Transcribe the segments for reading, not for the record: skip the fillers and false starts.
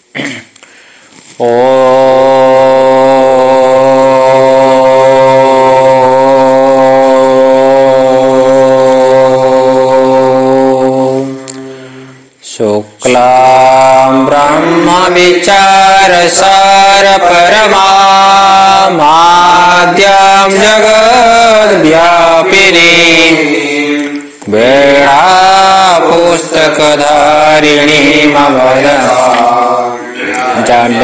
शुक्लां ब्रह्मविचारसार परमाद्यां जगद्व्यापिनीं वेदापुस्तकधारिणीमवदं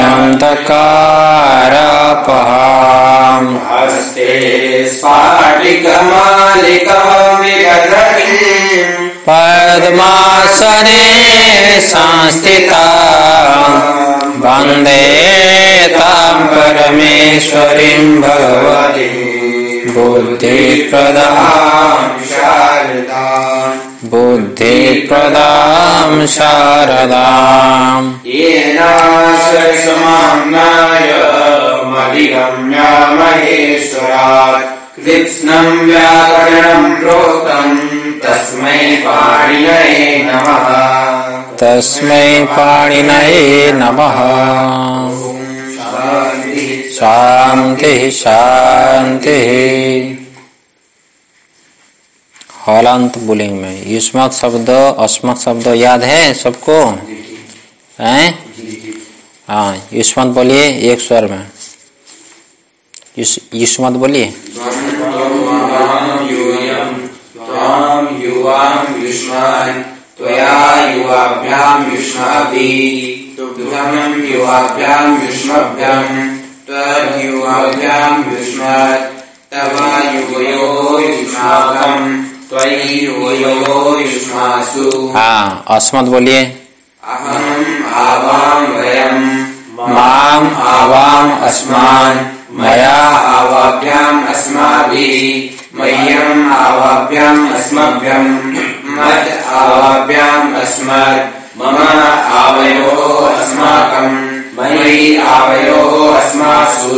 जाड्यन्तकारापहां हस्ते स्फाटिकमालिकां पद्मासने संस्थितां वन्दे तां परमेश्वरीं भगवतीं बुद्धिप्रदां शारदाम् येन समाम्नाय मधिगम्य महेश्वरात् कृत्स्नं व्याकरणं प्रोक्तं तस्मै पाणिनये नमः। तस्मै पाणिनये नमः। शांति शांति। हलांत बोलेंगे में युष्मत शब्द अस्मत् शब्द याद है सबको? हैं? हाँ, युष्मत बोलिए एक स्वर में। युष्मत बोलिए। त्वया युवाभ्यां युष्माभिः तुभ्यं युवाभ्यां युष्मभ्यं त्वद्युवाभ्यां युष्मत् तव युवयो युष्माकं त्वयि युवयो युष्मासु। हाँ, अस्मत् बोलिए। अहम् आवां वयं माम आवाम अस्मान् मया आवाभ्याम् अस्माभिः मह्यम् आवाभ्याम् अस्मभ्यम् मद आवाभ्याम् अस्मत् मम आवयोः अस्माकम् मयि आवयोः अस्मासु।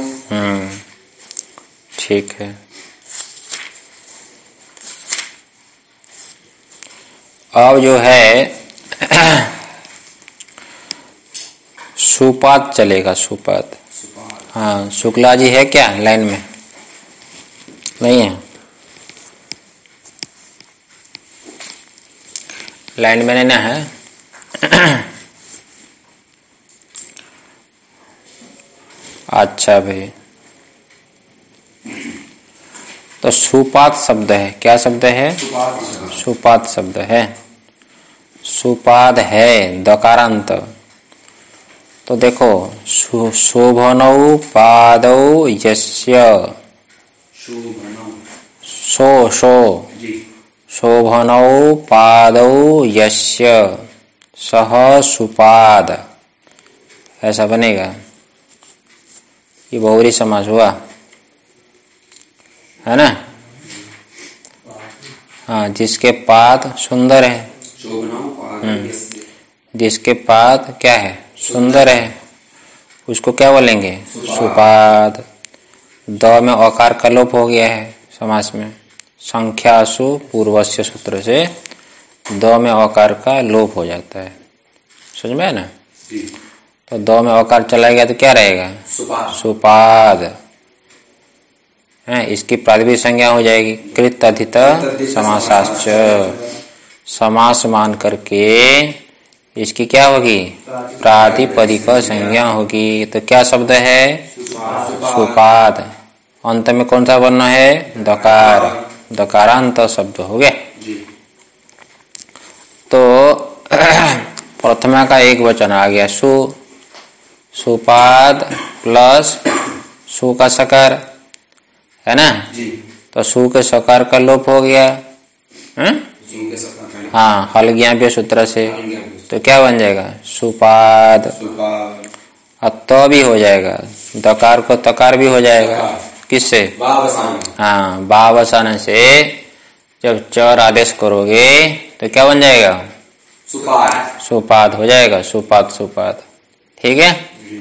ठीक है। अब जो है सुपात चलेगा। सुपात। हाँ, शुक्ला जी है क्या लाइन में? नहीं है? लाइन में नहीं ना है? अच्छा भाई, तो सुपात शब्द है। क्या शब्द है? सुपात शब्द है। सुपाद है दकारांत। तो देखो, शोभनौ पादौ यस्य शोभनौ पादौ यस्य सह सुपाद, ऐसा बनेगा। ये बहुरी समास हुआ है ना? हाँ, जिसके पाद सुंदर है। जिसके पाद क्या है? सुंदर है, उसको क्या बोलेंगे? सुपाद। द में अकार का लोप हो गया है समास में। संख्यासु पूर्वस्य सूत्र से द में अकार का लोप हो जाता है। समझ में है ना? तो द में अकार चला गया तो क्या रहेगा? सुपाद। है, इसकी प्रातिपदिक संज्ञा हो जाएगी कृत अधित समासाश्च। समास मान करके इसकी क्या होगी? प्रातिपदिक संज्ञा होगी। तो क्या शब्द है? सुपाद। अंत में कौन सा वर्ण है? दकार। दकारांत शब्द हो गया। तो प्रथमा का एक वचन आ गया सु। सुपाद प्लस सु का सकार है ना? तो सु के सकार का लोप हो गया। हाँ, हलज्ञाप्य सूत्र से। तो क्या बन जाएगा? सुपाद। तो भी हो जाएगा, दकार को तकार भी हो जाएगा। किससे? हाँ, बावसान से जब चर आदेश करोगे तो क्या बन जाएगा? सुपाद। सुपाद हो जाएगा। सुपाद सुपाद। ठीक है।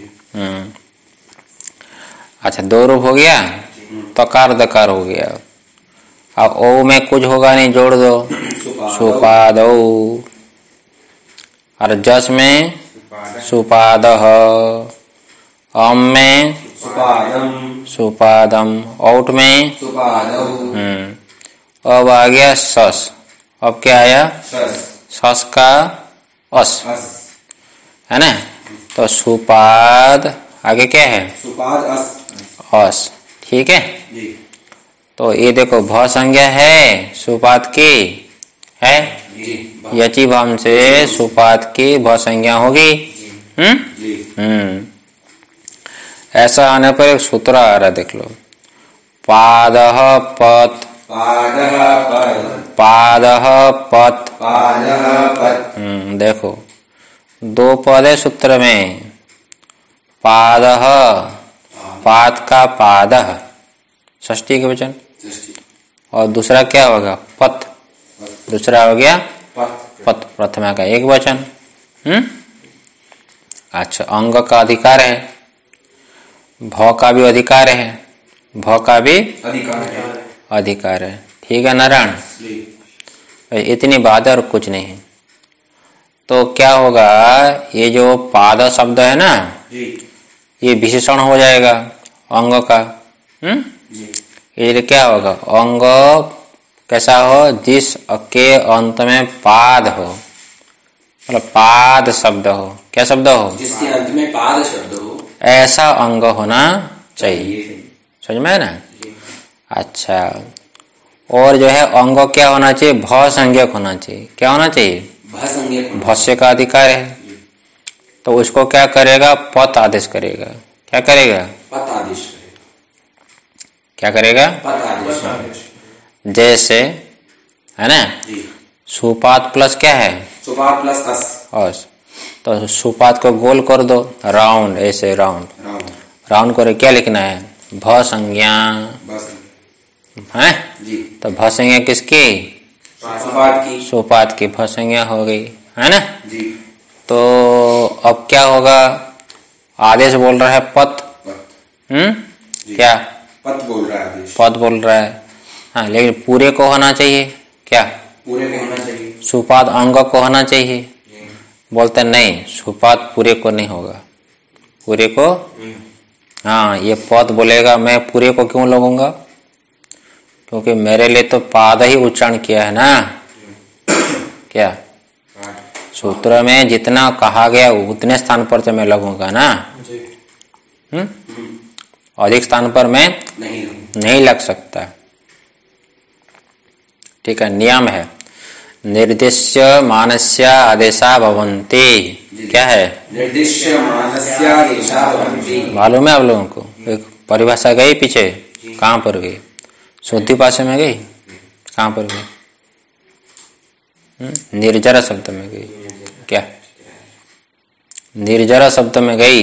अच्छा, दो रूप हो गया। तकार दकार हो गया। अब ओ में कुछ होगा नहीं, जोड़ दो सुपाद। और जस में सुपादः, अम में सुपादम, सुपादम, औट में सुपादौ, अब आ गया सस। अब क्या आया? सस, सस का अस, अस, है ना? तो सुपाद आगे क्या है? सुपाद अस, अस। ठीक है, जी तो ये देखो भ संज्ञा है सुपाद की, है जी यची भाम से सुपाद की भ संज्ञा होगी। जी ऐसा आने पर एक सूत्र आ रहा, देख लो। पादः पत, पादः पद, पादः पत। पादः पद, देखो दो पद है सूत्र में। पादः, पाद का पादः षष्ठी के वचन, और दूसरा क्या होगा? पत, दूसरा हो गया पत, प्रथमा का एक वचन। अच्छा, अंग का अधिकार है, भ का भी अधिकार है, भ का भी अधिकार है। ठीक है नारायण, इतनी बात है और कुछ नहीं। तो क्या होगा? ये जो पाद शब्द है ना, ये विशेषण हो जाएगा अंग का। ये क्या होगा? अंग कैसा हो? जिस के अंत में पाद हो, मतलब पाद शब्द हो। क्या शब्द हो? जिसके अंत में पाद शब्द हो, ऐसा अंग होना चाहिए। समझ में है ना? अच्छा, और जो है अंग क्या होना चाहिए? भ संज्ञक होना चाहिए। क्या होना चाहिए? भस्य का अधिकार है, तो उसको क्या करेगा? पत आदेश करेगा। क्या करेगा? पत आदेश करेगा। क्या करेगा? पत आदेश। जैसे, है ना, सुपात प्लस क्या है? सुपाद प्लस अस, तो सुपात को गोल कर दो, राउंड, ऐसे राउंड राउंड करे। क्या लिखना है? भ संज्ञा है जी। तो भ संज्ञा किसकी? सुपाद की, सुपात की भ संज्ञा हो गई, है ना? जी। तो अब क्या होगा? आदेश बोल रहा है पत, क्या पत बोल रहा है आदेश, पद बोल रहा है। हाँ, लेकिन पूरे को होना चाहिए। क्या? पूरे को होना चाहिए। सुपाद अंग को होना चाहिए। बोलते नहीं, सुपाद पूरे को नहीं होगा। पूरे को, हाँ, ये पद बोलेगा, मैं पूरे को क्यों लगूंगा? क्योंकि मेरे लिए तो पाद ही उच्चारण किया है ना। क्या? सूत्र में जितना कहा गया उतने स्थान पर तो मैं लगूंगा ना। अधिक स्थान पर मैं नहीं लग सकता। ठीक है, नियम है। निर्दिश्य मानस्य आदेशा भवन्ति। क्या है? निर्दिश्य मानस्य आदेशा भवन्ति। मालूम है आप लोगों को? एक परिभाषा गई पीछे, कहाँ पर गई? शुद्धि पाशा में गई? कहाँ पर गई? निर्जरा शब्द में गई। क्या? निर्जरा शब्द में गई।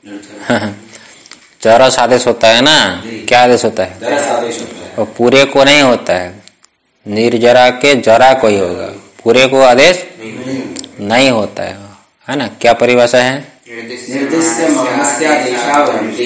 जरस आदेश होता है ना। क्या आदेश होता है? जरस आदेश होता है। और पूरे को नहीं होता है। निर्जरा के जरा को ही होगा, पूरे को आदेश नहीं होता है ना? क्या परिभाषा है? निर्दिश्य मानस्य आदेशा भवन्ति।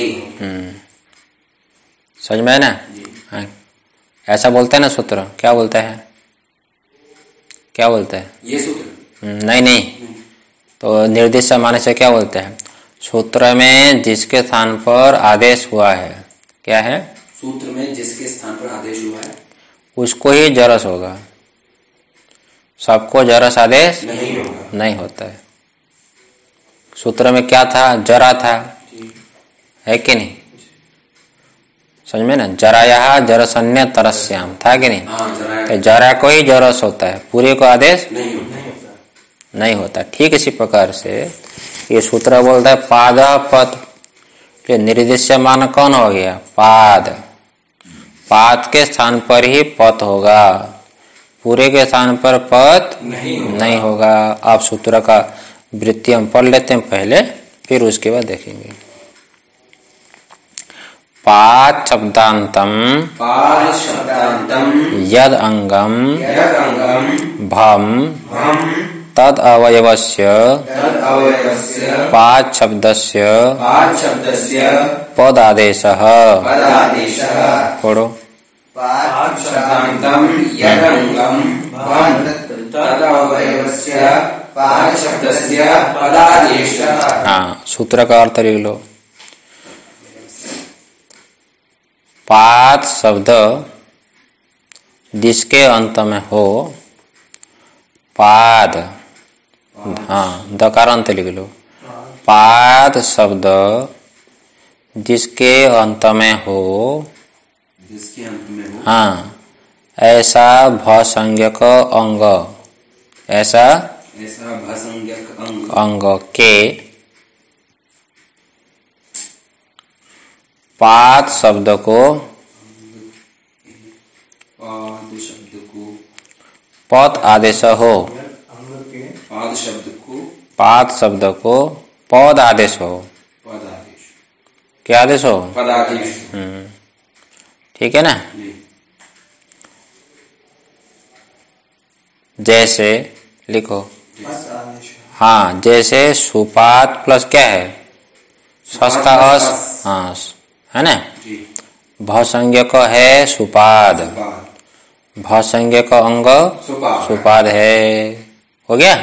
समझ में है ना? हाँ, ऐसा बोलता है ना सूत्र। क्या बोलता है? क्या बोलता है? ये सूत्र नहीं। तो निर्दिश्य मानस्य क्या बोलता है? सूत्र में जिसके स्थान पर आदेश हुआ है। क्या है? सूत्र में जिसके स्थान पर आदेश हुआ है उसको ही जरस होगा। सबको जरस आदेश नहीं होता है। सूत्र में क्या था? जरा था, है कि नहीं? समझ में ना? जराया जरसन्य तरस्याम था कि नहीं? तो जरा को ही जरस होता है, पूरे को आदेश नहीं होता। ठीक इसी प्रकार से ये सूत्र बोलता है पाद पद। निर्दिश्य मान कौन हो गया? पाद। पाद के स्थान पर ही पद होगा, पूरे के स्थान पर पद नहीं होगा। आप सूत्र का वृत्ति हम पढ़ लेते हैं पहले, फिर उसके बाद देखेंगे। पाद शब्दांतम यद अंगम भम तद अवयवस्य पाद शब्दस्य पद आदेशः। पढ़ो। पाद शब्दांतम यद अंगम भम तद अवयवस्य पाद शब्दस्य पदादेशः। हाँ, सूत्र का अर्थ लिख लो। पाद शब्द जिसके अंत में हो, पाद, हाँ दकारांत लिख लो। पाद शब्द जिसके अंत में हो, जिसके अंत में हो, हाँ, ऐसा भसंज्ञक अंग, ऐसा भसंज्ञक अंग के पाद शब्द को पद आदेश हो, पाद शब्द को पद आदेश हो। क्या आदेश हो? पद आदेश। ठीक है ना। जैसे लिखो, हाँ, जैसे सुपाद प्लस क्या है? सस का अस, हाँ, है ना। भसंज्ञक है सुपाद, भसंज्ञक अंग सुपाद है। हो गया?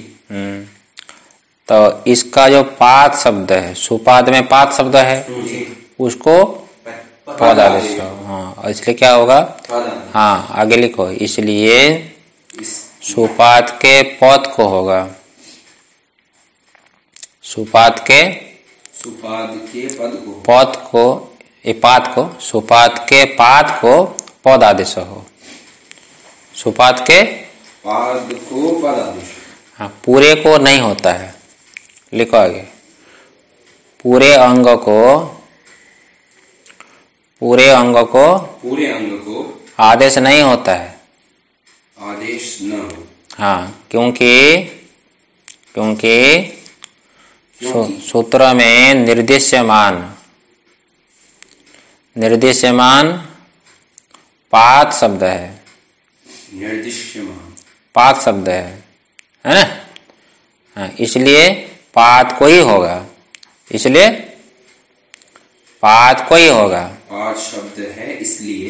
तो इसका जो पाद शब्द है, सुपाद में पाद शब्द है, उसको पद आदेश। हाँ, इसलिए क्या होगा? हाँ, आगे लिखो। इसलिए सुपाद के पद को होगा, सुपाद के पद को, ये पाद को, सुपाद के पाद को पद आदेश हो, सुपाद के पाद को पद आदेश। हाँ, पूरे को नहीं होता है। लिखो आगे। पूरे अंग को, पूरे अंग को आदेश नहीं होता है, आदेश न हो। हाँ, क्योंकि सूत्र में निर्देश्यमान पाद शब्द है, निर्देश्यमान पाद शब्द है ना। हाँ, इसलिए पाद को ही होगा, इसलिए पाद को ही होगा। पाद शब्द है इसलिए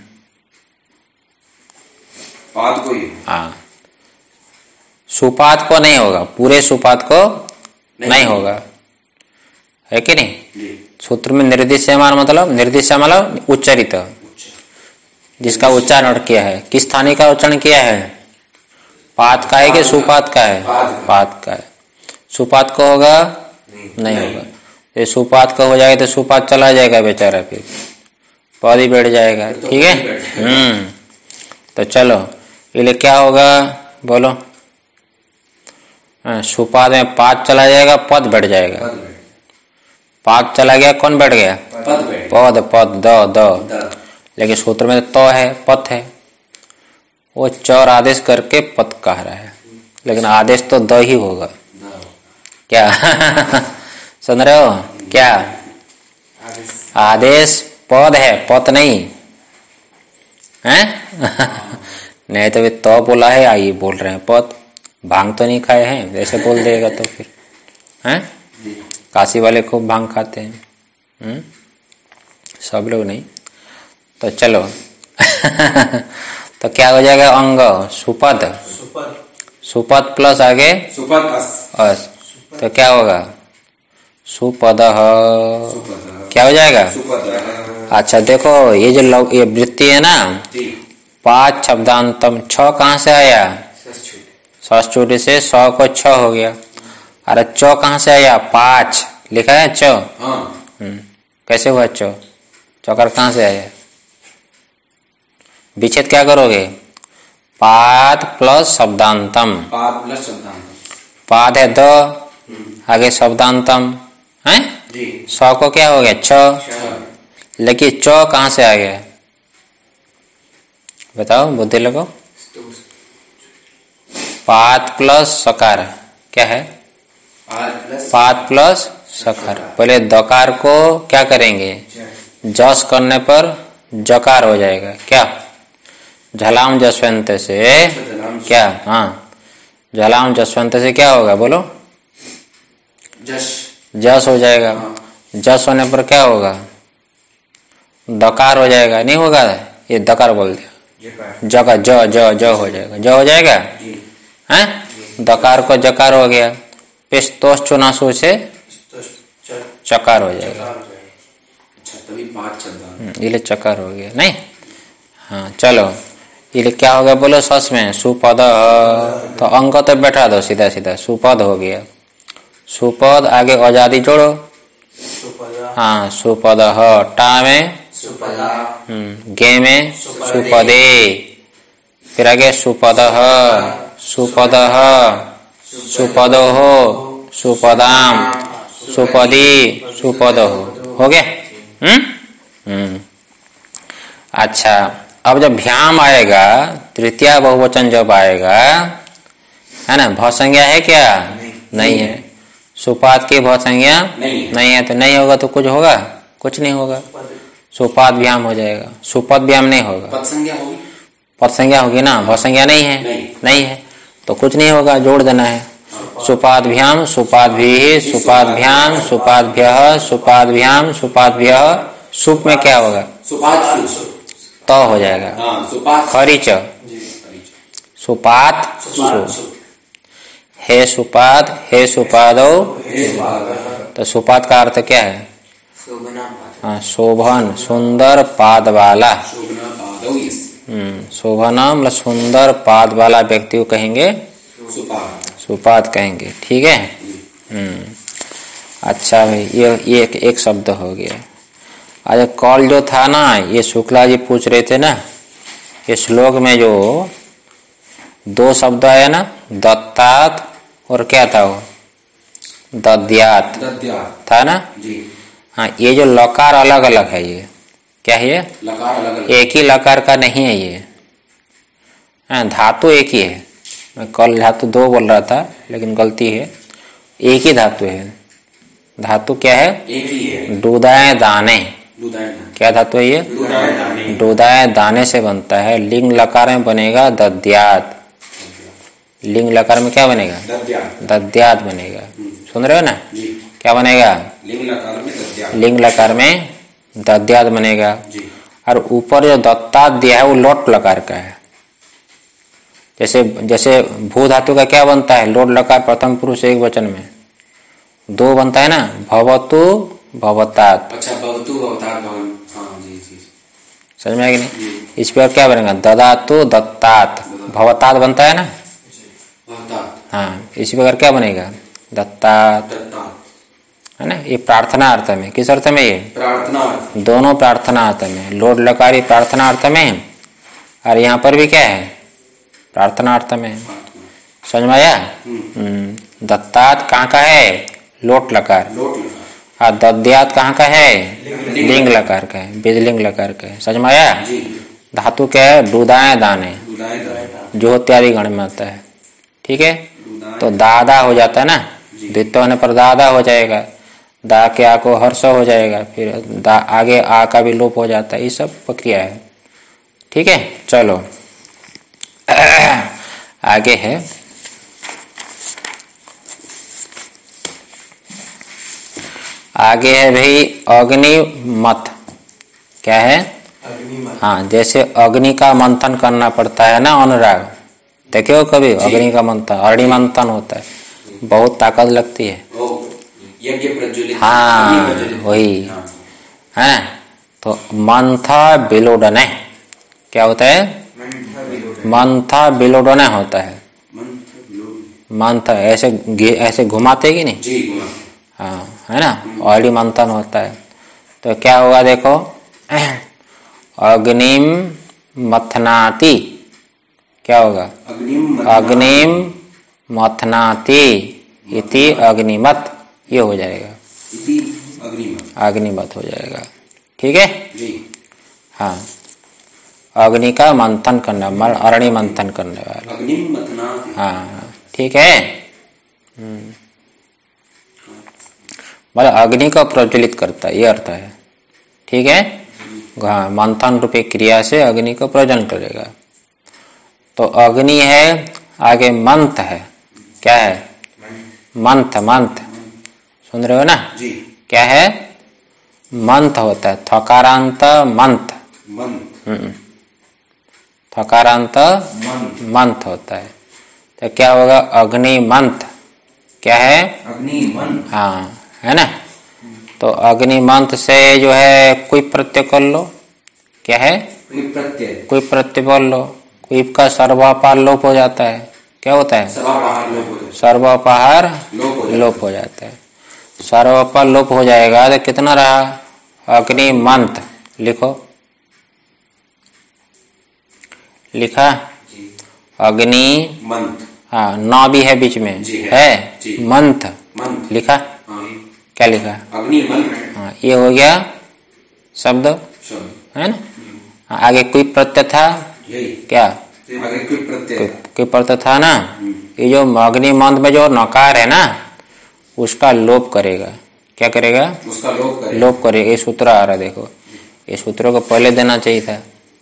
पाद को ही। हाँ, सुपाद को नहीं होगा, पूरे सुपाद को नहीं होगा, है कि नहीं। सूत्र में निर्देश्यमान मतलब उच्चारित, जिसका उच्चारण किया है। किस स्थानीय का उच्चारण किया है? पाद का है कि सुपाद का है? पाद का है। सुपाद को होगा? नहीं होगा। ये सुपाद का हो जाएगा तो सुपाद चला जाएगा बेचारा, फिर पद ही बैठ जाएगा। ठीक है। तो चलो, ये क्या होगा बोलो? सुपाद में पाद चला जाएगा, पद बैठ जाएगा। पाद चला गया, कौन बैठ गया? पद द। लेकिन सूत्र में तो है, पद है, वो चौर आदेश करके पद कह रहा है, लेकिन आदेश तो द ही होगा। क्या सुन रहे हो? क्या आदेश पद है, पद नहीं है? नहीं तो वे तो बोला है, आइए बोल रहे हैं पद। भांग तो नहीं खाए हैं, ऐसे बोल देगा तो फिर हैं? काशी वाले खूब भांग खाते हैं, सब लोग नहीं। तो चलो तो क्या हो जाएगा? अंग सुपद, सुपद प्लस आगे अस, तो क्या होगा? सुपद। क्या हो जाएगा? अच्छा देखो, ये जो ये वृत्ति है ना, पाद शब्दांतम, छ कहाँ से आया? सस छोटे से सौ को छ हो गया। अरे चौ कहाँ से आया? पाँच लिखा है च। कैसे हुआ च? चौकर कहाँ से आया? विच्छेद क्या करोगे? पाद प्लस शब्दांतम, पाद है द, आगे शब्दांतम है, सौ को क्या हो गया? छ। लेकिन च कहाँ से आ गया? बताओ, बुद्धि लगो। पाद प्लस सकार क्या है? पाद प्लस सकार। पहले दकार को क्या करेंगे? जस करने पर जकार हो जाएगा। क्या? झलाम जसवंत से क्या? हाँ, झलाम जसवंत से क्या होगा बोलो? जस हो जाएगा। जस होने पर क्या होगा? दकार हो जाएगा। नहीं होगा? ये दकार बोल दिया। जगह ज ज ज हो जाएगा, ज हो जाएगा। हैं? दकार को जकार हो गया, पिस्तोष चुनासु से चकार हो जाएगा। अच्छा, तभी 5 शब्द इले चकार हो गया नहीं। हाँ चलो, इले क्या हो गया बोलो सस में सुपद, तो अंक तो बैठा दो सीधा सीधा, सुपद हो गया। सुपद आगे आजादी जोड़ो, हाँ सुपद टा में गे में सुपदे, फिर आगे सुपद सुपद सुपदो हो सुपदाम सुपदी सुपदो हो गया। अच्छा, अब जब भ्याम आएगा, तृतीया बहुवचन जब आएगा, है ना, भौसंज्ञा है क्या? नहीं है। सुपाद की भौसंज्ञा नहीं है, तो नहीं होगा तो कुछ होगा? कुछ नहीं होगा। सुपाद व्याम हो जाएगा, सुपद व्याम नहीं होगा। पदसंज्ञा होगी, पदसंज्ञा होगी ना, भौसंज्ञा नहीं है। नहीं है तो कुछ नहीं होगा, जोड़ देना है। सुपादभ्याम सुपादभि सुपादभ्याम सुपादभ्यः सुपादभ्याम सुपादभ्यः, सुप में क्या होगा? सुपाद तो हो जाएगा। खरीच सुपात सु, हे सुपाद हे सुपादो, तो सुपाद का अर्थ क्या है? हाँ, शोभन सुंदर पाद वाला। शोभना मतलब सुंदर पाद वाला व्यक्ति को कहेंगे सुपाद कहेंगे। ठीक है। अच्छा भाई, ये एक शब्द हो गया। आज कॉल जो था ना, ये शुक्ला जी पूछ रहे थे ना, ये श्लोक में जो 2 शब्द आया ना, दत्तात और क्या था वो? दद्यात था ना जी। हाँ, ये जो लकार अलग अलग है, ये क्या है? ये लकार अलग अलग, एक ही लकार का नहीं है ये। हाँ, धातु एक ही है। मैं कल धातु 2 बोल रहा था, लेकिन गलती है, एक ही धातु है। धातु क्या है? एक ही है। डूदाए दाने, क्या धातु है ये? डूदाए दाने से बनता है। लिंग लकार में बनेगा दद्यात। लिंग लकार में क्या बनेगा? दद्यात बनेगा। सुन रहे हो ना? क्या बनेगा? लिंग लकार में दद्यात बनेगा। और ऊपर जो दत्तात दिया है वो लोट लकार का है। जैसे भू धातु का क्या बनता है? लोट लकार प्रथम पुरुष एक वचन में 2 बनता है ना, भवतु भवतात। अच्छा, भवतु भवतात भवन। हाँ जी जी, समझ में आएगी नहीं? इस पर क्या बनेगा? ददातु दत्तात, भवतात बनता है ना। हाँ, इसी प्रकार क्या बनेगा? दत्तात, है ना। ये प्रार्थना अर्थ में, किस अर्थ में? ये प्रार्थना, दोनों प्रार्थना अर्थ में। लोट लकारी प्रार्थना अर्थ में, और यहाँ पर भी क्या है? प्रार्थना अर्थ में। समझ में आया? दत्तात कहाँ का है? लोट लकार। और दद्यात कहाँ का है? लिंग लकार का है, बीजलिंग लकार का है। समझ में आया? धातु क्या है? डूदाए दाने, जो इत्यादि गण में आता है। ठीक है, तो दादा हो जाता है ना, द्वित्व होने पर दादा हो जाएगा। दा के आ को हर्ष हो जाएगा, फिर दा आगे आ का भी लोप हो जाता है। ये सब प्रक्रिया है। ठीक है, चलो आगे है। आगे है भाई अग्निमथ। क्या है? हाँ, जैसे अग्नि का मंथन करना पड़ता है ना, अनुराग देखे हो कभी? अग्नि का मंथन, अग्नि मंथन होता है, बहुत ताकत लगती है। हाँ वही है। तो मंथा बिलोडने क्या होता है? मंथा बिलोडने होता है। मंथ ऐसे घुमाते कि नहीं? हाँ, है ना, अग्नि मंथन होता है। तो क्या होगा देखो, अग्निम मथनाति, क्या होगा? अग्निम मथनाति इति अग्निमत, ये हो जाएगा, अग्निमत हो जाएगा। ठीक है जी। हाँ, अग्नि का मंथन करना, अग्नि मंथन करने वाला। हाँ ठीक है। मतलब अग्नि को प्रज्वलित करता है, ये अर्थ है। ठीक है, हाँ, मंथन रूपी क्रिया से अग्नि को प्रज्वलन करेगा। तो अग्नि है, आगे मंथ है। क्या है? मंथ, मंथ सुन रहे हो ना जी? क्या है? मंथ होता है, थकारांत मंथ, थकारांत मंथ होता है। तो क्या होगा? अग्निमंथ। क्या है? अग्निमंथ। हाँ, है ना। तो अग्निमंथ से जो है कोई प्रत्यय कर लो। क्या है? कोई प्रत्यय। कोई प्रत्यय बोल लो। कोई का सर्वापार लोप हो जाता है। क्या होता है? सर्वापहार लोप हो जाता है। सर्वापहार लोप लोप हो जाता है। सर्वापहार लोप हो जाएगा तो कितना रहा? अग्निमंथ। लिखो, लिखा? अग्नि मंथ। हाँ, नौ भी है बीच में। जी है जी। मंथ। मंथ लिखा? हाँ। क्या लिखा? अग्निमंथ। हाँ, ये हो गया शब्द, शब्द है ना। हाँ, आगे कोई प्रत्यय था? यही क्या? आगे कोई प्रत्यय। कोई प्रत्यय था ना। ये जो अग्निमंथ में जो नकार है ना, उसका लोप करेगा। क्या करेगा? उसका लोप करेगा। लोप करेगा। ये सूत्र आ रहा है, देखो। ये सूत्र को पहले देना चाहिए था।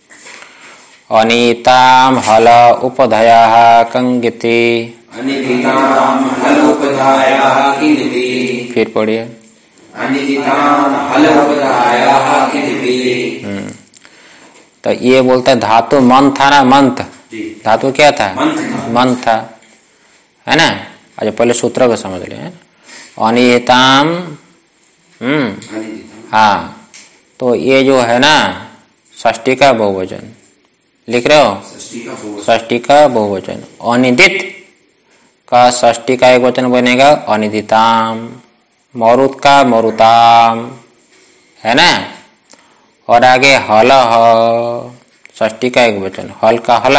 अनिताम हल उपधया कंगिति। अनिदिताम हल उपधायाः किन्निति। फिर पढ़िए। अनिदिताम हल उपधायाः किन्निति। तो ये बोलता है धातु मन था ना, मंथ। जी। धातु क्या था? मंथ था। मन था, है ना। अच्छा, पहले सूत्र को समझ ले। अनिताम अनिदिताम। हाँ, तो ये जो है ना षष्ठी का बहुवचन। लिख रहे हो? षष्ठी का बहुवचन। षष्ठी का बहुवचन। अनिदित का षष्ठी का एक वचन बनेगा अनिदिताम। मरुत का मरुताम, है ना। और आगे हल षष्ठी का एक वचन। हल का हल।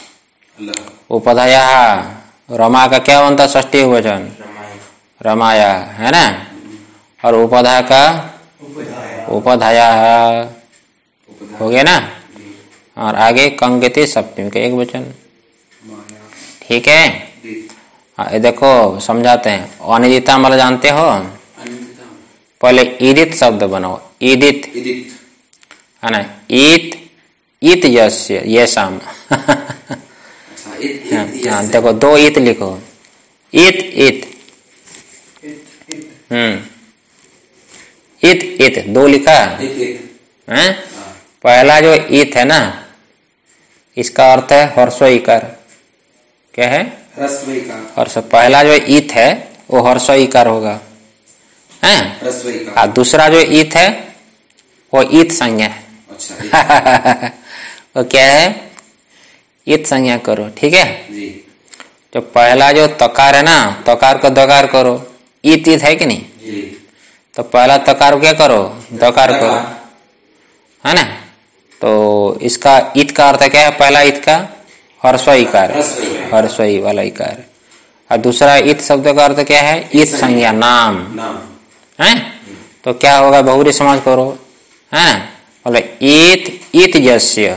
उपधया रमा का क्या बनता? षष्ठी वचन रमाया, है ना। और उपधा का उपधाया हो गया ना। और आगे कंगिति सप्तमी का एक वचन। ठीक है। ये देखो समझाते हैं। अनिदिता मतलब जानते हो? पहले ईदित शब्द बनाओ। ईदित, है ना। ईत ईत यस्य येषाम। हाँ, देखो दो ईत लिखो। ईत ईत ईत ईत दो लिखा है। पहला जो ईत है ना, इसका अर्थ है हर्षो इकार। क्या है? हर्ष। पहला जो ईत है वो हर्षो इकार होगा, है। और दूसरा जो ईत है वो ईत संज्ञा है। वो क्या है? ईत संज्ञा करो। ठीक है। तो पहला जो तकार है ना, तकार को दकार करो। ईत ईत है कि नहीं? तो पहला तकार क्या करो? दकार करो, है ना। तो इसका ईत का अर्थ क्या है? पहला ईत का हर्षो इकार, हर्षोई वाला इकार। और दूसरा ईत शब्द का अर्थ क्या है? ईत संज्ञा, नाम, है। तो क्या होगा? बहुरी समाज करो, है ना। बोले ईत ईत यस्य।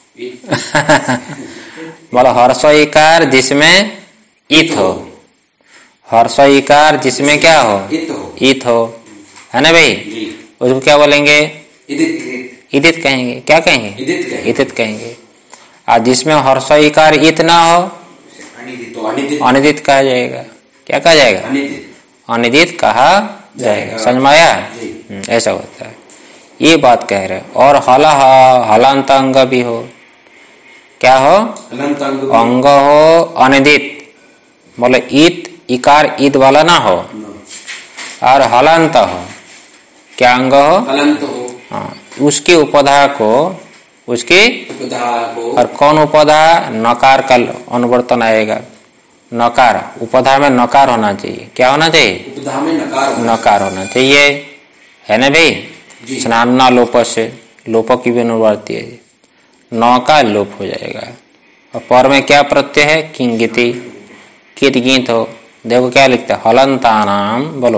बोलो हर्षो इकार जिसमें ईत हो। हर्षो इकार जिसमें क्या हो? ईत हो, है ना भाई। उसको क्या बोलेंगे? इदित कहेंगे। क्या कहेंगे? इदित कहेंगे। और जिसमें हर्षो इकार ईत ना हो, अनिदित कहा जाएगा। क्या कहा जाएगा? अनिदित कहा जाएगा। समझ में आया? ऐसा होता है। ये बात कह रहे। और हल हलांत अंग भी हो। क्या हो? अंग हो अनिदित। बोले ईत इकार ईद वाला ना हो, और हलांत हो। क्या अंग हो? हाँ, उसकी उपधा को, उसकी और कौन उपधा? नकार का अनुवर्तन आएगा। नकार, उपधा में नकार होना चाहिए। क्या होना चाहिए? नकार होना चाहिए, है ना भाई। स्नान लोप से लोप की भी अनुवर्ती है। नौ का लोप हो जाएगा। और पर में क्या प्रत्यय है? किंगिति। कित गीत हो। देखो क्या लिखता है? हलंतानाम, बोलो।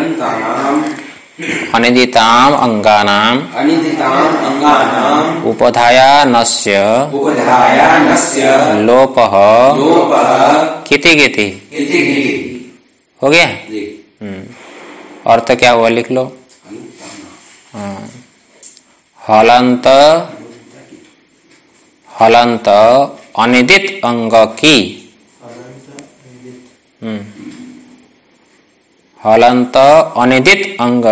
अनिदिताम अंगानाम उपधाया नस्य लोपः किति किति। हो गया। अर्थ क्या हुआ? लिख लो। हलंत हलंत अनिदित अंग की, हलंत अनिदित अंग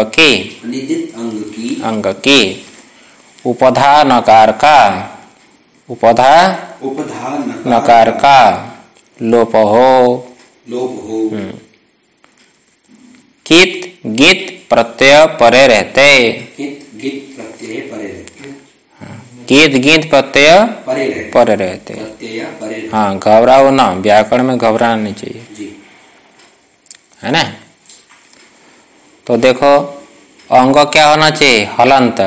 की उपधा नकार का, उपधा नकार का लोप हो। लोप हो। कित गीत प्रत्यय परे रहते। कित गीत प्रत्यय परे रहते। कित गीत प्रत्यय परे रहते। परे रहते। प्रत्यय परे रहते। हाँ, घबराओ ना, व्याकरण में घबराना नहीं चाहिए जी। है ना। तो देखो अंग क्या होना चाहिए? हलंत।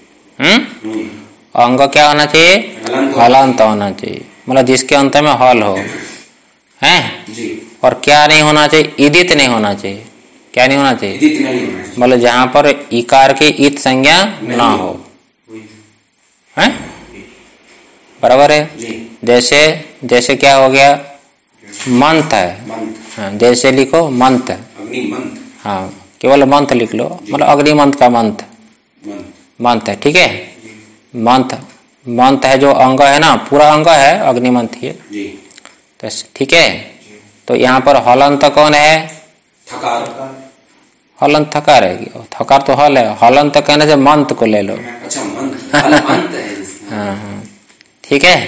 अंग क्या होना चाहिए? हलंत होना चाहिए, मतलब जिसके अंत में हल हो, हैं जी। और क्या नहीं होना चाहिए? इदित नहीं होना चाहिए। क्या नहीं होना चाहिए? इदित नहीं होना चाहिए, मतलब जहां पर इकार की इत संज्ञा ना हो, हैं बराबर है। जी। जैसे जैसे क्या हो गया? मंथ है। मंथ। हाँ, जैसे लिखो मंथ। अग्निमंथ। हाँ, केवल मंथ लिख लो, मतलब अग्निमंथ का मंथ। मंथ है, ठीक है। मंथ मंथ है जो अंग है ना, पूरा अंग है अग्निमंथ ही, जी। तो ठीक है। तो यहाँ पर हलंत कौन है? थकार। हलंत थकार है, थकार तो हल है, हलंत कहने से मंथ को ले लो। अच्छा, मंथ हलंत है जिसमें। हाँ हाँ, ठीक है।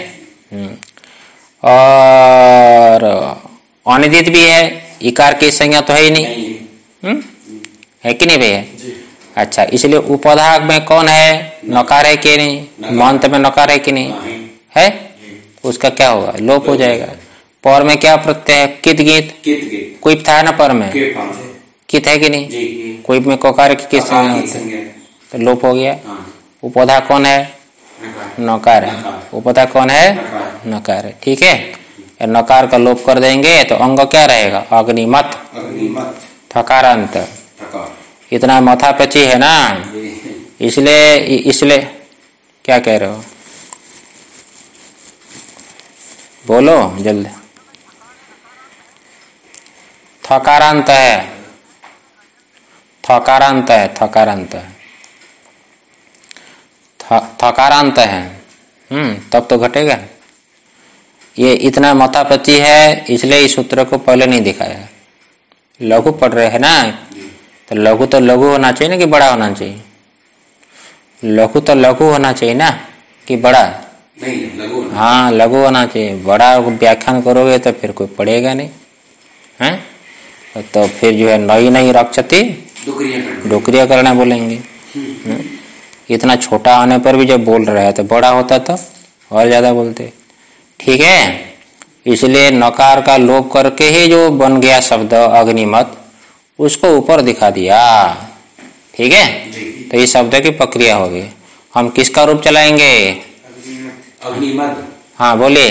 और अनिदित भी है, इकार की संज्ञा तो है ही नहीं। है कि नहीं भैया? अच्छा, इसलिए उपधाग में कौन है? नकार है कि नहीं? मंथ में नकार है कि नहीं है? उसका क्या होगा? लोप हो जाएगा। पर में क्या प्रत्यय है? कित गीत। क्विप था ना पर में, कित है कि नहीं? क्विप में कोकार की किस संज्ञा होती है, तो लोप हो गया। उपधा कौन है? नकार है। उपधा कौन है? नकार है, ठीक है। नकार का लोप कर देंगे तो अंग क्या रहेगा? अग्निमत। थकारांत। इतना माथा पची है ना, इसलिए इसलिए क्या कह रहे हो? बोलो जल्दी। थकारांत है, थकारांत है, थकारांत है, थकारांत है। तब तो घटेगा। ये इतना माथा पची है, इसलिए इस सूत्र को पहले नहीं दिखाया। लघु पढ़ रहे हैं ना, तो लघु होना चाहिए ना कि बड़ा होना चाहिए? लघु तो लघु होना चाहिए ना कि बड़ा? नहीं, लघु। हाँ, लघु होना चाहिए। बड़ा व्याख्यान करोगे तो फिर कोई पढ़ेगा नहीं, हैं? तो फिर जो है नई नई रक्षति डोकरिया करना बोलेंगे। इतना छोटा होने पर भी जब बोल रहा है तो बड़ा होता तो और ज्यादा बोलते, ठीक है। इसलिए नकार का लोप करके ही जो बन गया शब्द अग्निमत, उसको ऊपर दिखा दिया, ठीक है। तो ये शब्द की प्रक्रिया होगी। हम किसका रूप चलाएंगे? अग्निमत। हाँ बोलिए,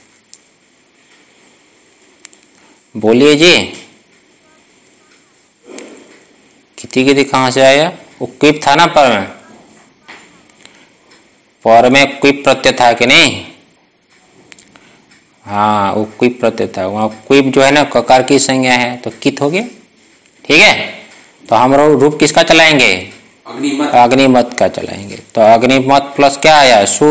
बोलिए जी। किति किति कहाँ से आया? वो क्विप था ना पर में, पर में क्विप प्रत्यय था कि नहीं? हाँ, वो क्विप प्रत्यय था। वहाँ क्विप जो है ना ककार की संज्ञा है, तो कित हो गया, ठीक है। तो हम रूप किसका चलाएंगे? अग्निमत। अग्निमत का चलाएंगे। तो अग्निमत प्लस क्या आया? सु।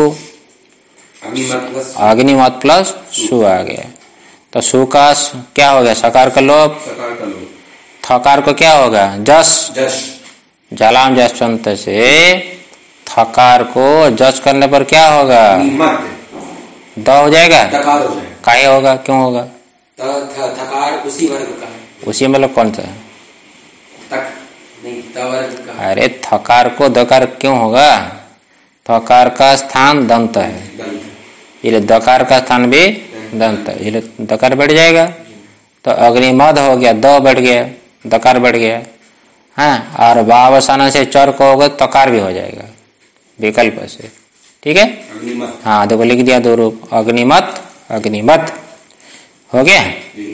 अग्निमत प्लस सु आ गया। तो सु का क्या हो गया? सकार का लोप। थकार को क्या होगा? जस। जलाम जसवंत से थकार को जस करने पर क्या होगा? द हो जाएगा। काहे होगा? क्यों होगा? थकार उसी वर्ग का है। उसी मतलब कौन सा? तक नहीं, तवर्ग का। अरे थकार को दकार क्यों होगा? थकार का स्थान दंत है, इसलिए दकार का स्थान भी दंत है, इसलिए दकार बैठ जाएगा। तो अग्निमद हो गया, द बैठ गया, दकार बैठ गया। हाँ, और बावसाना से चर को होगा तकार भी हो जाएगा विकल्प से, ठीक है। हाँ, देखो लिख दिया दो रूप, अग्निमत अग्निमत हो गया।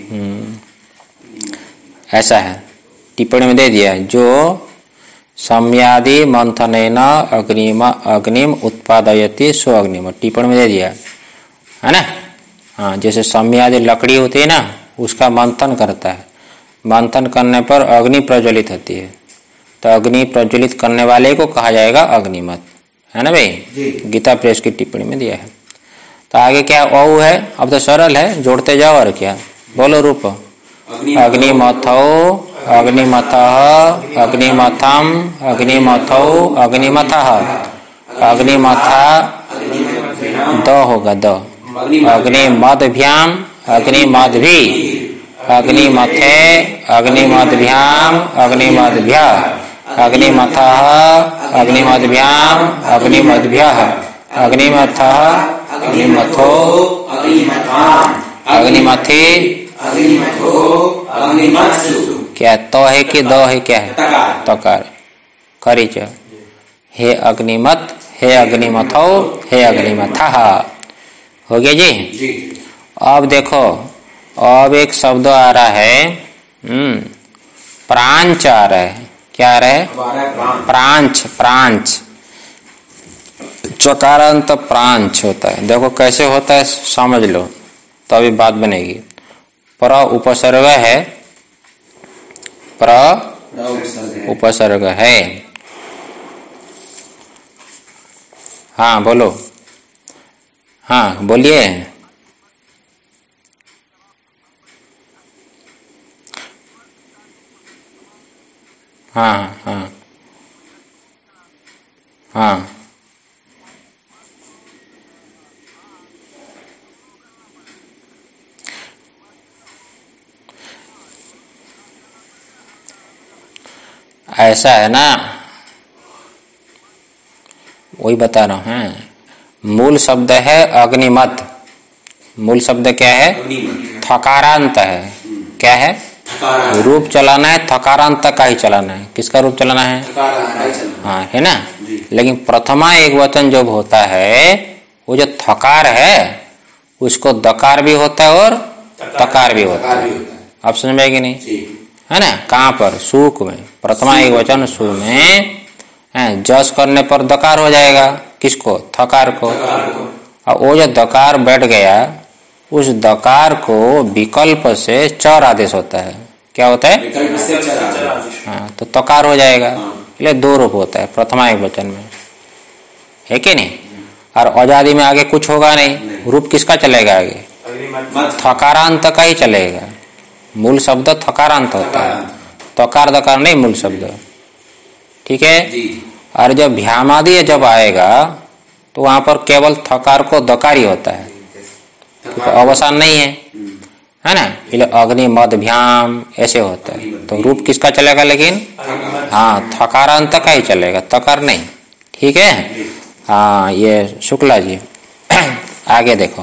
ऐसा है, टिप्पणी में दे दिया, जो सम्यादि मंथनेन अग्निम उत्पादयति सो अग्निम, टिप्पणी में दे दिया है ना। हाँ, जैसे सम्यादि लकड़ी होती है ना, उसका मंथन करता है, मंथन करने पर अग्नि प्रज्वलित होती है, तो अग्नि प्रज्वलित करने वाले को कहा जाएगा अग्निमत, है ना भाई। गीता प्रेस की टिप्पणी में दिया है। तो आगे क्या औ है? अब तो सरल है, जोड़ते जाओ और क्या। बोलो रूप। अग्निमथो अग्निमथः अग्निमथम अग्निमथो अग्निमथः अग्निमथा द होगा द। अग्निमदभ्याम अग्निमद्भि अग्निमथे अग्निमद्भ्याम अग्निमद्भ्यः अग्निमथः अग्निमद्भ्याम अग्निमद्भ्यः अग्निमथः अग्निमथो अग्निमथे क्या तो है कि दो है? क्या है? तकार करिच। हे अग्निमत हे अग्निमथो हे अग्निमथः। हो गया जी। अब देखो अब एक शब्द आ रहा है प्रांच आ रहा है। क्या आ रहा है? प्रांच। प्रांच चकारांत प्रांच होता है। देखो कैसे होता है समझ लो तो अभी बात बनेगी। प्र उपसर्ग है, प्र उपसर्ग है। हाँ बोलो, हाँ बोलिए। हाँ हाँ हाँ ऐसा है ना, वही बता रहा हूं। मूल शब्द है अग्निमत। मूल शब्द क्या है? थकारांत है। क्या है? रूप चलाना है, थकारांत का ही चलाना है। किसका रूप चलाना है? हाँ है ना। लेकिन प्रथमा एक वचन जब होता है वो जो थकार है उसको दकार भी होता है और तकार भी होता है। आप समझ में कि नहीं? है ना। कहाँ पर? सुक में। प्रथमा एक वचन सु में जस करने पर दकार हो जाएगा। किसको? थकार को। और वो जो दकार बैठ गया उस दकार को विकल्प से चर आदेश होता है। क्या होता है? हाँ तो तकार हो जाएगा। इसलिए दो रूप होता है प्रथमा एक वचन में, है कि नहीं। और अजादि में आगे कुछ होगा नहीं। रूप किसका चलेगा आगे? थकारांत का ही चलेगा। मूल शब्द थकारांत होता है, तकार दकार नहीं मूल शब्द। ठीक है। और जब भ्यामादि जब आएगा तो वहां पर केवल थकार को दकारी होता है, तो अवसान नहीं है ना। इसलिए अग्नि मद भ्याम ऐसे होता है। तो रूप किसका चलेगा? लेकिन हाँ थकारांत का ही चलेगा, तकार नहीं। ठीक है। हाँ ये शुक्ला जी आगे देखो।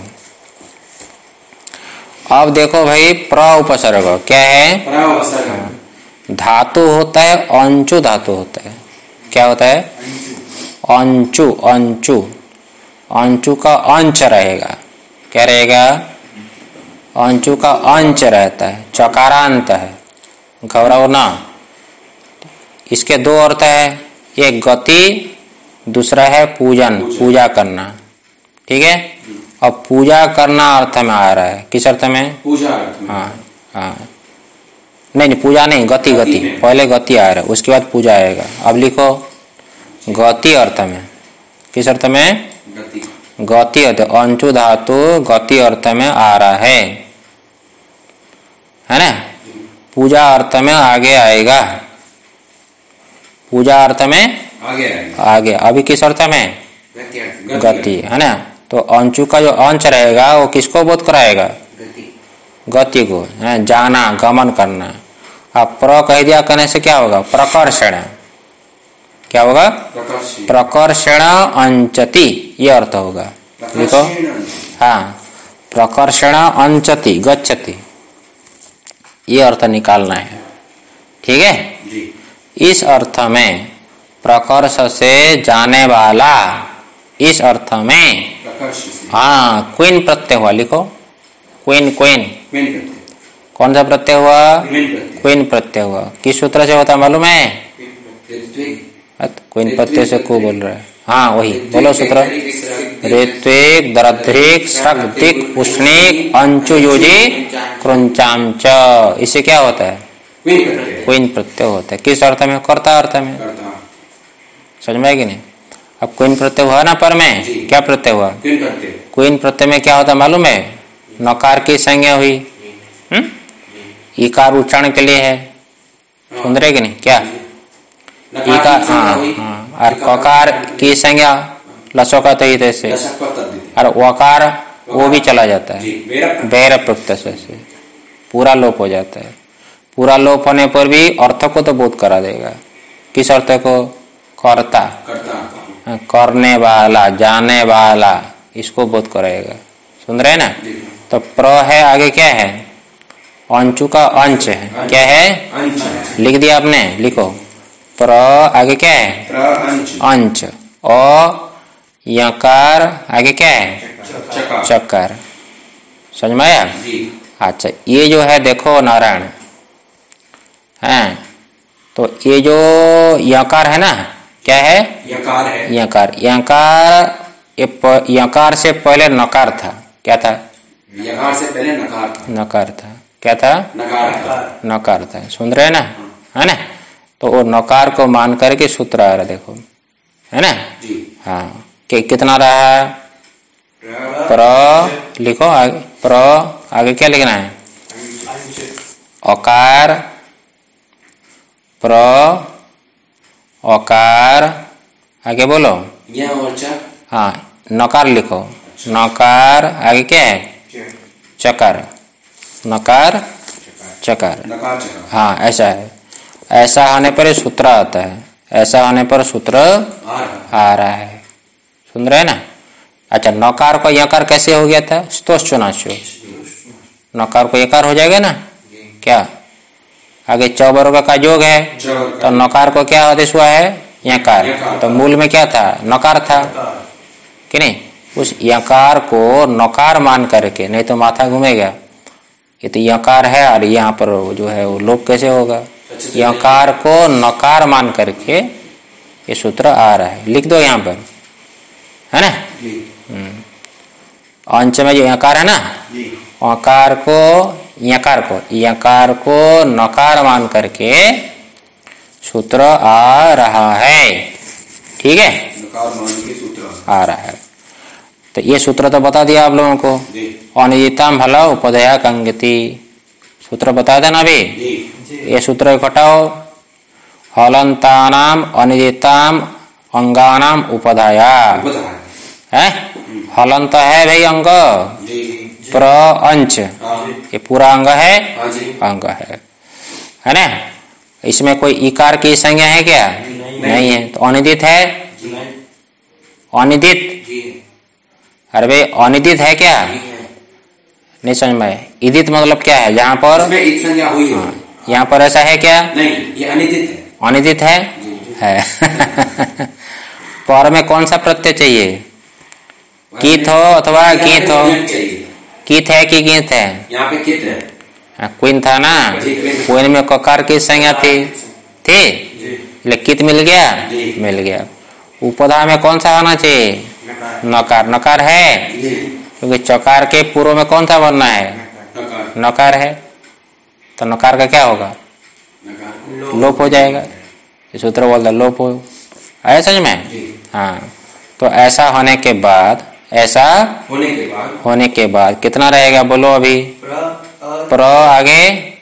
अब देखो भाई प्र उपसर्ग क्या है? धातु होता है अंचु धातु होता है। क्या होता है? अंचु। अंचु अंचु का अंच रहेगा। क्या रहेगा? अंचु का अंच रहता है, चकारांत है। घबराओ ना। इसके दो अर्थ है, एक गति, दूसरा है पूजन, पूजा करना। ठीक है। अब पूजा करना अर्थ में आ रहा है। किस अर्थ में? पूजा। हाँ हाँ नहीं पूजा नहीं, गति। गति पहले गति आ रहा है, उसके बाद पूजा आएगा। अब लिखो गति अर्थ में। किस अर्थ में? गति अर्थ। अंचु धातु गति अर्थ में आ रहा है ना। पूजा अर्थ में आगे आएगा। पूजा अर्थ में आगे। अभी किस अर्थ में? गति है ना। तो अंचु का जो अंच रहेगा वो किसको बोध कराएगा? गति को। जाना, गमन करना। अब प्र कह दिया करने से क्या होगा? प्रकर्षण। क्या होगा? प्रकर्षण अंचति, ये अर्थ होगा। लिखो। हाँ प्रकर्षण अंचति गच्छति, ये अर्थ निकालना है। ठीक है जी। इस अर्थ में प्रकर्ष से जाने वाला, इस अर्थ में हाँ क्वीन प्रत्यय हुआ। लिखो क्वीन। क्वीन कौन सा प्रत्यय हुआ? क्वीन प्रत्यय हुआ। किस सूत्र से होता है मालूम है? क्वीन प्रत्यय से को बोल रहा है। हाँ वही बोलो सूत्र। ऋत्विक दरध्रिक सग्दिक उष्णिक अंचु योजी क्रंचाम च। इससे क्या होता है? क्वीन प्रत्यय होता है। किस अर्थ में? कर्ता अर्थ में। समझ में कि नहीं? अब क्वीन प्रत्यय हुआ ना पर में, क्या प्रत्यय हुआ? क्वीन प्रत्यय में क्या होता मालूम है? नकार की संज्ञा हुई। इकार उच्चारण के लिए है। सुन रहे कि नहीं? क्या इकार? हाँ हाँ। और ककार की संज्ञा लसों का तय से, और वकार वो भी चला जाता है। जी, वेर वैर प्रत्यय से पूरा लोप हो जाता है। पूरा लोप होने पर भी अर्थ को तो बोध करा देगा। किस अर्थ को? कर्ता, करता करने वाला, जाने वाला, इसको बोध कराएगा। सुन रहे ना? तो प्र है, आगे क्या है? अंचु का अंश है। क्या है? लिख दिया आपने? लिखो। प्र आगे क्या है? अंश। और यकार आगे क्या है? चकार। समझ में आया? अच्छा, ये जो है देखो नारायण है, तो ये जो यकार है ना, क्या है? यकार है। यकार। यकार से पहले नकार था। क्या था? यकार से पहले नकार था। नकार था। क्या था? नकार था। नकार था। सुन रहे ना? है ना? तो वो नकार को मान करके सूत्र आ रहा, देखो, है ना? जी। हाँ, कितना रहा? प्र लिखो आगे। प्र आगे क्या लिखना है? अकार, प्र, अकार, आगे बोलो। हाँ, नकार लिखो। नकार आगे क्या है? चकार। नकार चकार। हाँ, ऐसा है। ऐसा होने पर सूत्र आता है। ऐसा होने पर सूत्र आ रहा है। सुन रहे ना? अच्छा, नकार को यकार कैसे हो गया था? स्तोश्चनाशो। नकार को यकार हो जाएगा ना? क्या? आगे च वर्ग का योग है, तो नकार को क्या आदेश हुआ है? यकार। तो मूल में क्या था? नकार था कि नहीं? उस यकार को नकार मान करके, नहीं तो माथा घूमेगा। ये तो यकार है और यहाँ पर जो है वो लोप कैसे होगा? यकार को नकार मान करके ये सूत्र आ रहा है। लिख दो यहाँ पर, है ना? अंश में जो यकार है ना, अकार को यकार को नकार मान करके सूत्र आ रहा है। ठीक है? नकार मान के सूत्र आ रहा है। तो ये सूत्र तो बता दिया आप लोगों को। अनिदिताम भला उपदया कंगति, सूत्र बता देना अभी। ये सूत्र इकट्ठाओ। हलंतानाम अनिदिताम अंगानाम उपधाया है। हलंत है भाई अंग, प्र अंश, ये पूरा अंग है। अंग है ना? इसमें कोई इकार की संज्ञा है क्या? नहीं है। तो अनिदित है? अनिदित? अरे भाई अनिदित है क्या? नहीं समझ में। इदित मतलब क्या है? जहाँ पर संज्ञा हुई है। यहाँ पर ऐसा है क्या? नहीं, ये अनिदित है। अनिदित है? है। पर में कौन सा प्रत्यय चाहिए? कीत हो अथवा गीत हो? कीत है कि गीत है? यहाँ पे कित है। क्वीन था ना? क्वीन में ककार की संज्ञा थी। लेकिन कित मिल गया? मिल गया। उपधा में कौन सा आना चाहिए? नकार। नकार है, क्योंकि चकार के पूर्व में कौन सा बनना है? नकार है। तो नकार का क्या होगा? लोप हो जाएगा। ये सूत्र बोलता लोप हो। आया समझ में? हाँ। तो ऐसा होने के बाद, ऐसा होने के बाद कितना रहेगा बोलो अभी? प्र आगे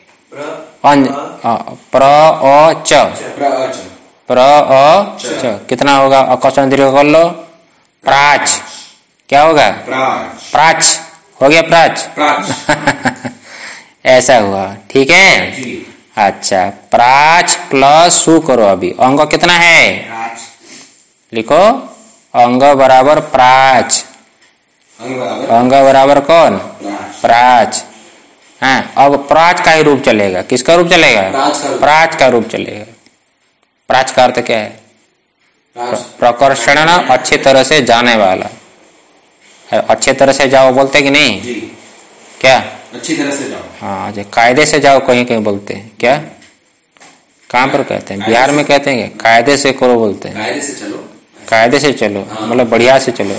प्र अ च, प्र अ च कितना होगा? अकस्मण दीर्घ कर लो। प्राच। क्या होगा? प्राच हो गया। प्राच। ऐसा हुआ। ठीक है? अच्छा, प्राच प्लस सु करो अभी। अंग कितना है? लिखो। अंग बराबर प्राच। अंग बराबर कौन? प्राच। हाँ, अब प्राच का ही रूप चलेगा। किसका रूप चलेगा? प्राच का रूप चलेगा। प्राच का अर्थ क्या है? प्रकर्षण, अच्छी तरह से जाने वाला। अच्छे तरह से जाओ बोलते कि नहीं? क्या? अच्छी तरह से जाओ। हाँ, जो कायदे से जाओ कहीं कहीं बोलते हैं। क्या? कहाँ पर कहते हैं? बिहार में कहते हैं कायदे से करो बोलते हैं। कायदे से चलो। कायदे से चलो मतलब बढ़िया से चलो।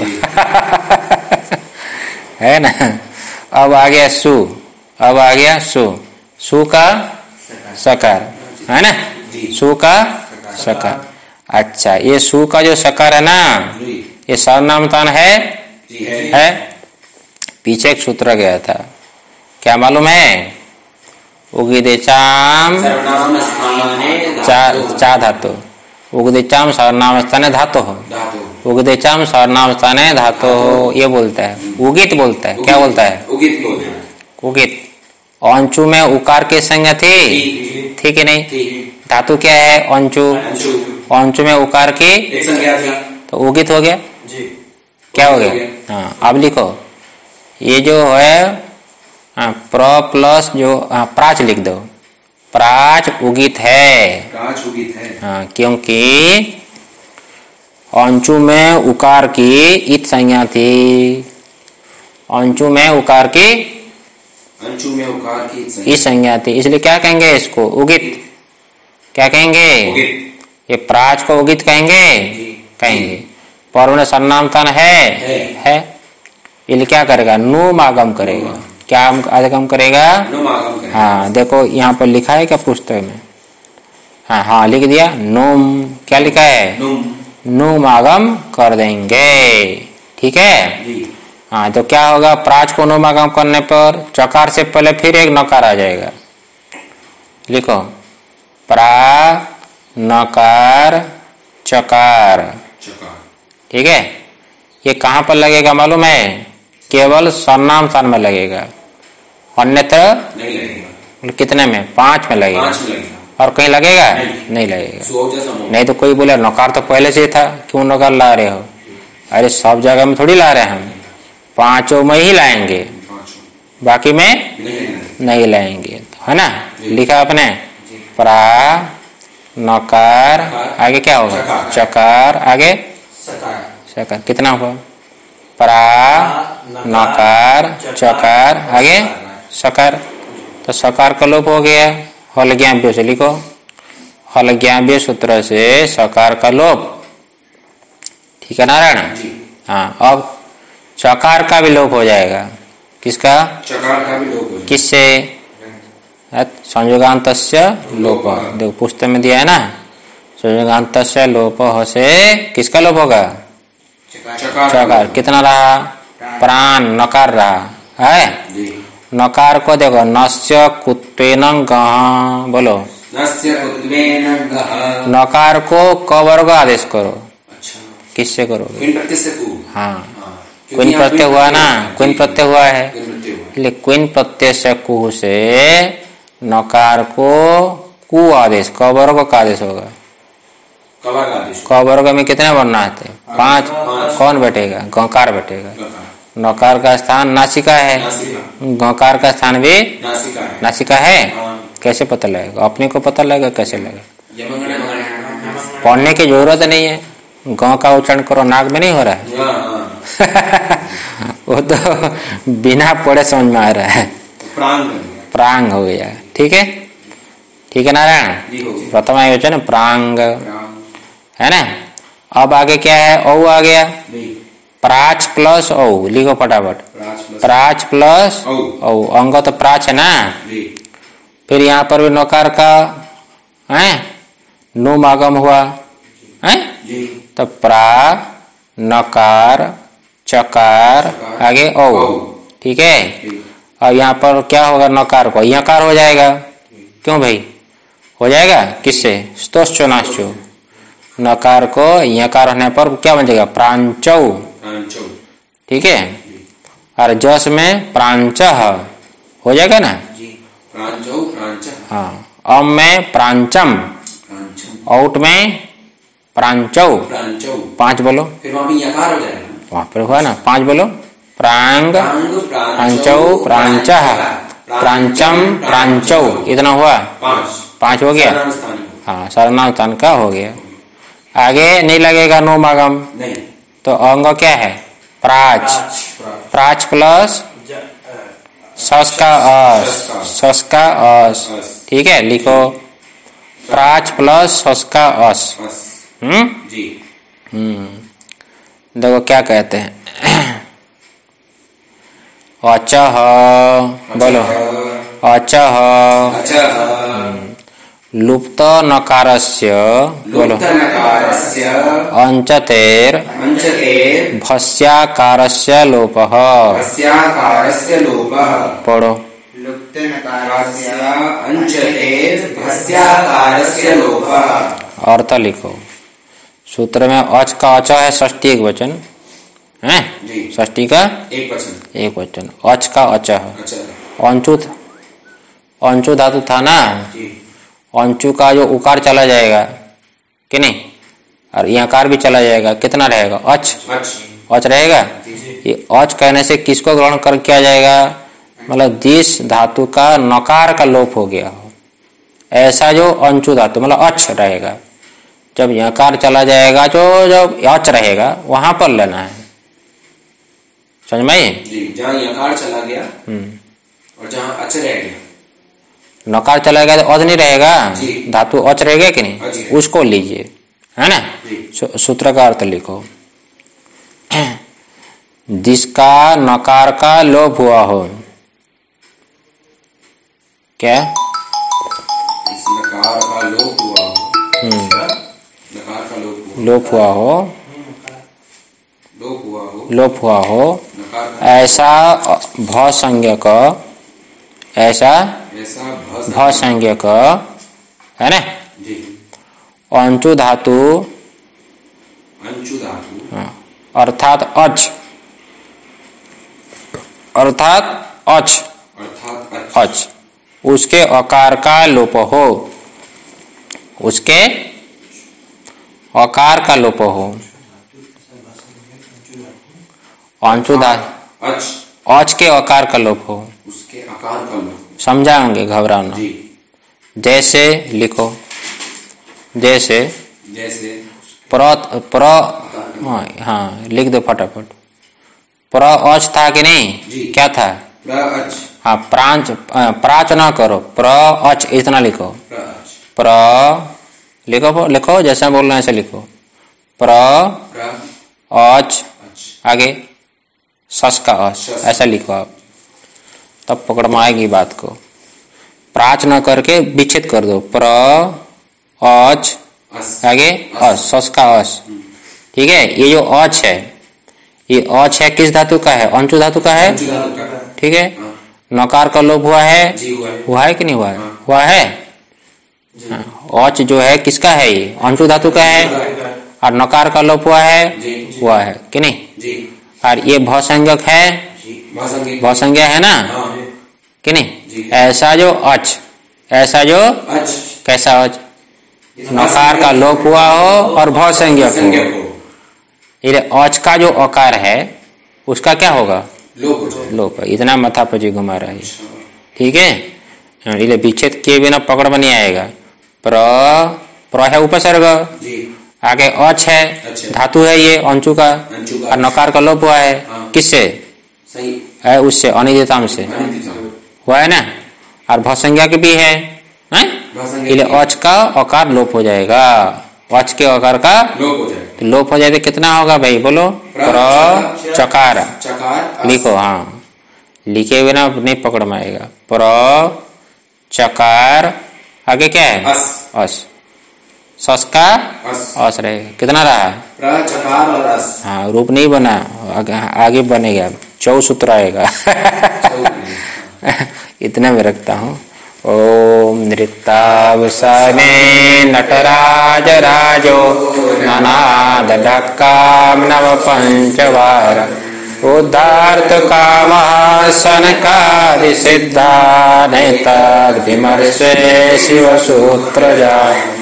है ना? अब आ गया सु। अब आ गया सु। सु का सकार, है ना? सु का सकार। अच्छा, ये सु का जो सकार है ना, ये सर्वनाम तान है। पीछे एक सूत्र गया था, क्या मालूम है? उगिदेचाम चा धातु। उगिदेचाम सर्वनाम स्थाने धातु हो। उगदेचम सर्वनाम स्थाने धातु ये बोलता है, उगित बोलता है, क्या बोलता है? उगित बोलता है। उगित। अंचु में उकार की संज्ञा थी, थी कि नहीं? धातु क्या है? अंचु। अंचु में उकार की एक संज्ञा थी, तो उगित हो गया। जी। क्या हो गया? हाँ, अब लिखो ये जो है प्र प्लस जो प्राच लिख दो, प्राच उगित है। प्राच उगित है। हाँ, क्योंकि अंचु में उकार की इत संज्ञा थी। अंचु में उकार की अंचु में उकार की इत संज्ञा थी, इसलिए क्या कहेंगे इसको? उगित। क्या कहेंगे? उगित। ये प्राच को उगित कहेंगे, कहेंगे। पर सर्वनाम स्थान है, इसलिए क्या करेगा? नुम आगम करेगा। क्या आगम करेगा? नुम आगम करेगा। हाँ, देखो यहाँ पर लिखा है क्या पुस्तक में? हाँ हाँ, लिख दिया नुम। क्या लिखा है? नुम आगम कर देंगे, ठीक है जी। हाँ, तो क्या होगा? प्राच को नुम आगम करने पर चकार से पहले फिर एक नकार आ जाएगा। लिखो प्रा नकार चकार, ठीक है। ये कहाँ पर लगेगा मालूम है? केवल सर्वनाम स्थान में लगेगा, अन्यत्र नहीं लगेगा। कितने में? 5 में लगेगा। 5 में लगेगा। और कहीं लगेगा? नहीं लगेगा। नहीं तो कोई बोले नकार तो पहले से था, क्यों नकार ला रहे हो? अरे सब जगह में थोड़ी ला रहे हैं हम, 5 में ही लाएंगे, बाकी में नहीं लाएंगे, है ना? लिखा आपने प्रा नकार, आगे क्या होगा? चकार, आगे सकार। कितना हुआ? प्रा नकार चकार, आगे सकार। तो सकार का लोप हो गया। हलज्ञाव्य से लिखो, हलज्ञाव्य सूत्र से सकार का लोप, ठीक है नारायण? हाँ, अब चकार का भी लोप हो जाएगा। किसका? चकार का भी लोप हो जाएगा। किससे? संयोगान्तस्य लोप। देखो पुस्तक में दिया है ना, संयोगान्तस्य लोप से किसका लोप होगा? चकार। कितना रहा? प्राण नकार रहा है। नकार को देखो, नस्य कुत्वेन गः, बोलो नस्य कुत्वेन गः। नकार को क वर्ग आदेश करो। अच्छा, किससे करोगे? क्विन प्रत्यय से कु। हाँ, क्विन प्रत्यय हुआ ना, क्विन प्रत्यय हुआ है, क्विन प्रत्यय से कु से नकार को कु आदेश, क वर्ग का आदेश होगा। क वर्ग में कितने वर्ण आते? 5। कौन बैठेगा? गकार बैठेगा। नकार का स्थान नासिका है, गकार का स्थान भी नासिका है। कैसे पता लगेगा? अपने को पता लगेगा, कैसे लगेगा? पढ़ने की जरूरत नहीं है, ग का उच्चारण करो, नाक में नहीं हो रहा है। वो तो बिना पढ़े समझ में आ रहा है, प्रांग हो गया, ठीक है, ठीक है नारायण? प्रथम आयोजन प्रांग है ना। अब आगे क्या है? औ आ गया, प्राच प्लस औ, लिखो फटाफट, प्राच प्लस औ। अंग तो प्राच है ना, फिर यहाँ पर भी नकार का है, नुम आगम हुआ है, तो प्रा नकार चकार, आगे औ, ठीक है। और यहाँ पर क्या होगा? नकार को यकार हो जाएगा। क्यों भाई हो जाएगा? किससे? स्तोश्चो नाश्चो। नकार को यकार होने पर क्या बन जाएगा? प्रांचौ, ठीक है। और जस में प्रांचः हो जाएगा ना, हाँ। अम में प्रांचम, औट में प्रांचौ। 5 बोलो, फिर वहां पे यकार हो जाएगा, वहां पर हुआ ना, 5 बोलो। प्रांग प्रांचौ प्रांचः प्रांचम प्रांचौ, इतना हुआ, 5 हो गया। हाँ, सर्वनाम स्थान का हो गया। आगे नहीं लगेगा नुम आगम, तो अंग क्या है? प्राच। प्राच प्लस सस का अस, सस का अस, ठीक है। लिखो प्राच प्लस सस का अस। देखो क्या कहते हैं, अचः, बोलो अचः लुप्त नकारस्य, बोलो अंचतेर भस्याकारस्य लोपः, पढ़ो। लुप्त नकारस्य अंचतेर भस्याकारस्य लोपः। अर्थ लिखो, सूत्र में अच का अच है षष्ठी एक वचन है, षष्ठी का एक वचन, अच का अच है। अंचु धातु था ना, अंचु का जो उकार चला जाएगा कि नहीं, और यकार भी चला जाएगा, कितना रहेगा अच, अच रहेगा। ये अच कहने से किसको ग्रहण कर किया जाएगा, मतलब दिस धातु का नकार का लोप हो गया हो, ऐसा जो अंचु धातु मतलब अच रहेगा। जब यकार चला जाएगा तो जब अच रहेगा वहां पर लेना है, समझ में? जहाँ यकार चला गया और जहाँ अच रह गया, नकार चला गया तो अच नहीं रहेगा, धातु अच रहेगा कि नहीं, उसको लीजिए, है ना। सूत्र का अर्थ लिखो, जिसका नकार का लोप हुआ हो, क्या इस नकार का लोप हुआ हो, नकार का लोप हुआ हो, लोप हुआ हो, ऐसा भ संज्ञक, ऐसा भ संज्ञक है ना, अंचु धातु, अर्थात अच, अर्थात अच, अच उसके अकार का लोप हो, उसके अकार का लोप हो, अंचु धातु अच के अकार का लोप हो, उसके आकार का लोप, समझाएंगे, घबराना। जैसे लिखो, जैसे प्र हाँ लिख दो फटाफट। प्र अच था कि नहीं, क्या था, हाँ प्राच ना करो, प्र अच इतना लिखो, प्र लिखो, लिखो जैसा बोल रहे हैं ऐसे लिखो, प्र अच, आगे सस का अस, ऐसा लिखो आप, तब पकड़ में आएगी बात को। प्राच न करके विच्छेद कर दो, प्र अच, आगे अस, सस का अस, ठीक है। ये जो अच है, ये अच है किस धातु का है, अंचु धातु का है, ठीक है। नकार का लोप हुआ है, हुआ है कि नहीं हुआ है, हुआ है। अच जो है किसका है, ये अंचु धातु का है, और नकार का लोप हुआ है, हुआ है कि नहीं। और ये भ संज्ञक है, भ संज्ञा है ना कि नहीं। ऐसा जो अच, ऐसा जो कैसा अच, नकार का लोप हुआ हो और भ संज्ञक हो, ये अच का जो अकार है उसका क्या होगा, लोप। इतना माथा पची घुमा रहा है, ठीक है। ये विच्छेद किए बिना पकड़ में नहीं आएगा। प्र है उपसर्ग, आगे अच है, धातु है ये अंचु का, और नकार का लोप हुआ है, किससे है, उससे अनिदिताम से हुआ है ना। और भसंज्ञा के भी है, इसलिए अच का अकार लोप हो जाएगा, अच के अकार का तो लोप हो जाए तो कितना होगा भाई, बोलो। प्र चकार लिखो, हाँ लिखे बिना नहीं पकड़ में आएगा। प्र चकार, आगे क्या है, अस, सस का अस रहेगा, कितना रहा, प्र चकार और अस, हाँ रूप नहीं बना, आगे बनेगा, चौसूत्र आएगा। इतने में रखता हूँ। ओम नृत्तावसने नटराज राजो ननाद ढक्काम नव पंचवार उद्धार्थ कामः सनकादि सिद्धा नेताद् विमर्शे शिव सूत्रजा